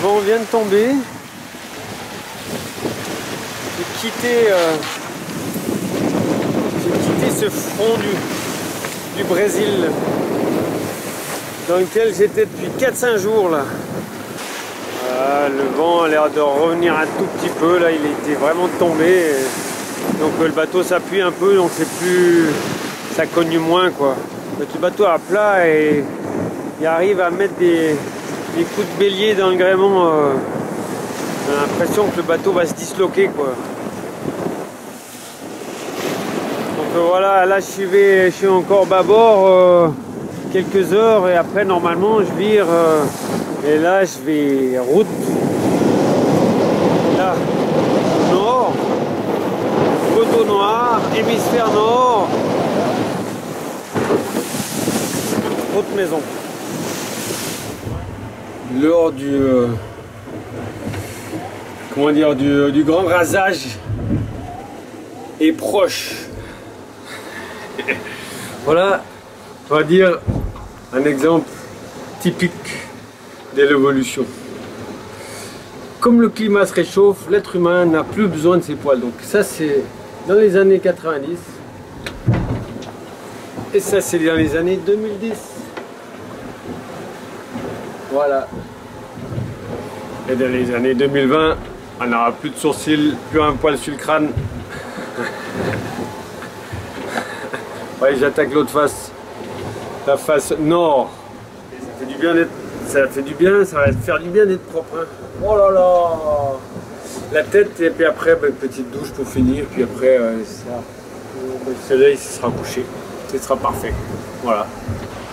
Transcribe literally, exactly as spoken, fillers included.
vent vient de tomber. J'ai quitté, euh, j'ai quitté ce front du, du Brésil dans lequel j'étais depuis quatre cinq jours là. Voilà, le vent a l'air de revenir un tout petit peu là, il était vraiment tombé. Et donc le bateau s'appuie un peu, donc c'est plus, ça cogne moins quoi. Donc, le bateau à plat et il arrive à mettre des, des coups de bélier dans le gréement. Euh, j'ai l'impression que le bateau va se disloquer quoi. Donc euh, voilà, là je suis, je suis encore bâbord euh, quelques heures et après normalement je vire euh, et là je vais route là nord, poteau noir, hémisphère nord, haute maison. Lors du euh, comment dire du, du grand rasage est proche. Voilà, on va dire un exemple typique de l'évolution. Comme le climat se réchauffe, l'être humain n'a plus besoin de ses poils. Donc ça c'est dans les années quatre-vingt-dix et ça c'est dans les années deux mille dix. Voilà. Et dans les années deux mille vingt, on n'aura plus de sourcils, plus un poil sur le crâne. Ouais, j'attaque l'autre face, la face nord. Et ça fait du bien d'être, ça fait du bien, ça va faire du bien d'être propre. Hein. Oh là là, la tête et puis après ben, petite douche pour finir, puis après euh, ça, le soleil sera couché, ce sera parfait. Voilà.